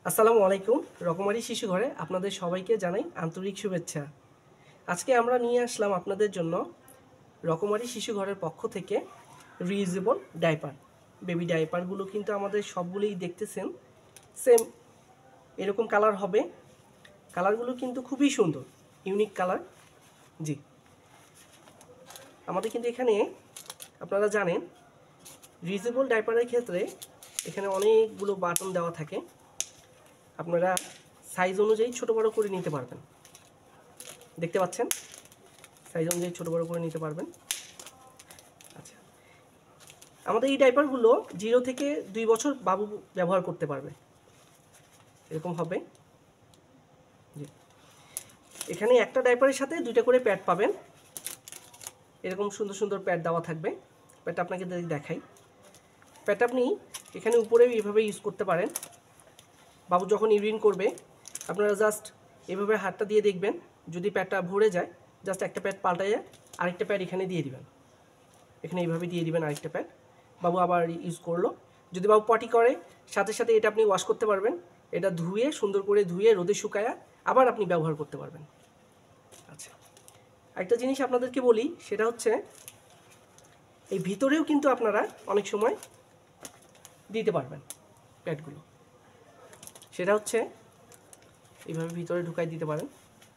আসসালামু আলাইকুম। রকমারি শিশু ঘরে আপনাদের সবাইকে জানাই আন্তরিক শুভেচ্ছা। আজকে আমরা নিয়ে আসলাম আপনাদের জন্য রকমারি শিশু ঘরের পক্ষ থেকে রিউজেবল ডাইপার। বেবি ডাইপারগুলো কিন্তু আমাদের সবগুলোই দেখতেছেন সেম এরকম কালার হবে। কালারগুলো কিন্তু খুবই সুন্দর, ইউনিক কালার। জি, আমাদের কিন্তু এখানে আপনারা জানেন রিউজেবল ডাইপারের ক্ষেত্রে এখানে অনেকগুলো বাটন দেওয়া থাকে। আপনারা সাইজ অনুযায়ী ছোট বড় করে নিতে পারবেন। দেখতে পাচ্ছেন, সাইজ অনুযায়ী ছোট বড় করে নিতে পারবেন। আচ্ছা, আমাদের এই ডাইপারগুলো 0 থেকে 2 বছর বাবু ব্যবহার করতে পারবে, এরকম হবে। জি, এখানে একটা ডাইপারের সাথে 2টা করে প্যাড পাবেন। এরকম সুন্দর সুন্দর প্যাড দেওয়া থাকবে। প্যাডটা আপনাকে দেখাই। প্যাডটা আপনি এখানে উপরে এইভাবে ইউজ করতে পারেন। বাবু যখন ইউরিন করবে আপনারা জাস্ট এভাবে হাতটা দিয়ে দেখবেন, যদি প্যাডটা ভরে যায় জাস্ট একটা প্যাড পাল্টাইয়ে আরেকটা প্যাড এখানে দিয়ে দিবেন। এখানে এইভাবে দিয়ে দিবেন আরেকটা প্যাড। বাবু আবার ইউজ করলো। যদি বাবু পটি করে সাথে সাথে এটা আপনি ওয়াশ করতে পারবেন। এটা ধুয়ে সুন্দর করে ধুয়ে রোদে শুকায়া আবার আপনি ব্যবহার করতে পারবেন। আচ্ছা, একটা জিনিস আপনাদেরকে বলি, সেটা হচ্ছে এই ভিতরেও কিন্তু আপনারা অনেক সময় দিতে পারবেন প্যাডগুলো। সেটা হচ্ছে এইভাবে ভিতরে ঢুকাই দিতে পারেন।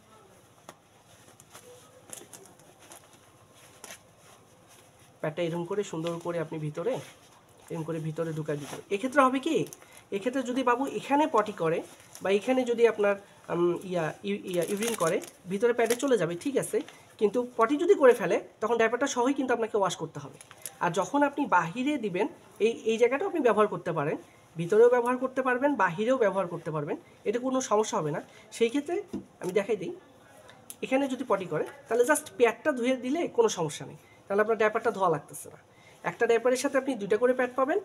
প্যাডটা এরকম করে সুন্দর করে আপনি এরকম করে ভিতরে ঢুকাই দিতে পারেন। এক্ষেত্রে হবে কি, এক্ষেত্রে যদি বাবু এখানে পটি করে বা এখানে যদি আপনার ইউরিন করে ভিতরে প্যাডে চলে যাবে, ঠিক আছে, কিন্তু পটি যদি করে ফেলে তখন ডাইপারটা সহই কিন্তু আপনাকে ওয়াশ করতে হবে। আর যখন আপনি বাহিরে দিবেন এই জায়গাটাও আপনি ব্যবহার করতে পারেন, ভিতরেও ব্যবহার করতে পারবেন, বাহিরেও ব্যবহার করতে পারবেন, এটা কোনো সমস্যা হবে না। সেই ক্ষেত্রে আমি দেখাই দিই, এখানে যদি পটি করে তাহলে জাস্ট প্যাডটা ধুয়ে দিলে কোনো সমস্যা নেই, তাহলে আপনার ডাইপারটা ধোয়া লাগতেছে না। একটা ডাইপারের সাথে আপনি 2টা করে প্যাড পাবেন।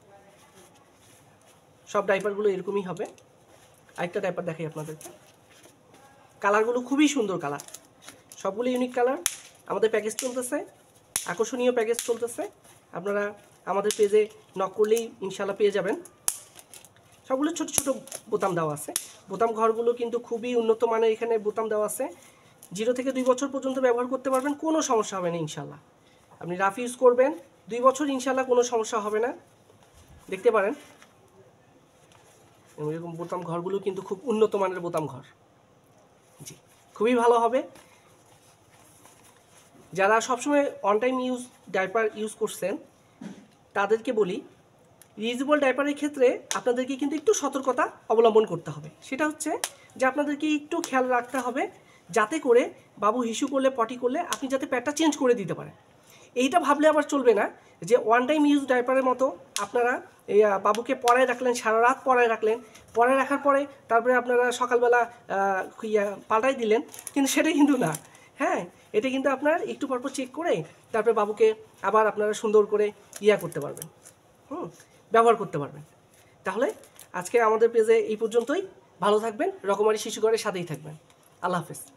সব ডাইপারগুলো এরকমই হবে। আরেকটা ডাইপার দেখাই আপনাদেরকে। কালারগুলো খুবই সুন্দর কালার, সবগুলো ইউনিক কালার। আমাদের প্যাকেজ চলতেছে, আকর্ষণীয় প্যাকেজ চলতেছে। আপনারা আমাদের পেজে নক করলেই ইনশাল্লাহ পেয়ে যাবেন। সবগুলো ছোট ছোট বোতাম দেওয়া আছে। বোতাম ঘরগুলো কিন্তু খুবই উন্নত মানের এখানে বোতাম দেওয়া আছে। 0 থেকে 2 বছর পর্যন্ত ব্যবহার করতে পারবেন, কোনো সমস্যা হবে না ইনশাল্লাহ। আপনি রাফ ইউজ করবেন 2 বছর ইনশাল্লাহ কোনো সমস্যা হবে না। দেখতে পারেন এরকম বোতাম ঘরগুলো কিন্তু খুব উন্নত মানের বোতাম ঘর। জি, খুবই ভালো হবে। যারা সবসময় অন টাইম ডাইপার ইউজ করছেন তাদেরকে বলি, রিউজেবল ডাইপারের ক্ষেত্রে আপনাদেরকে কিন্তু একটু সতর্কতা অবলম্বন করতে হবে। সেটা হচ্ছে যে আপনাদেরকে একটু খেয়াল রাখতে হবে যাতে করে বাবু হিসু করলে পটি করলে আপনি যাতে প্যাডটা চেঞ্জ করে দিতে পারেন। এইটা ভাবলে আবার চলবে না যে ওয়ান টাইম ইউজ ডাইপারের মতো আপনারা এই বাবুকে পরায় রাখলেন, সারা রাত পরায় রাখলেন, পরায় রাখার পরে তারপরে আপনারা সকালবেলা পাল্টাই দিলেন, কিন্তু সেটা কিন্তু না। হ্যাঁ, এটা কিন্তু আপনার একটু পরপর চেক করে তারপরে বাবুকে আবার আপনারা সুন্দর করে করতে পারবেন, ব্যবহার করতে পারবেন। তাহলে আজকে আমাদের পেজে এই পর্যন্তই। ভালো থাকবেন, রকমারি শিশু ঘরের সাথেই থাকবেন। আল্লাহ হাফেজ।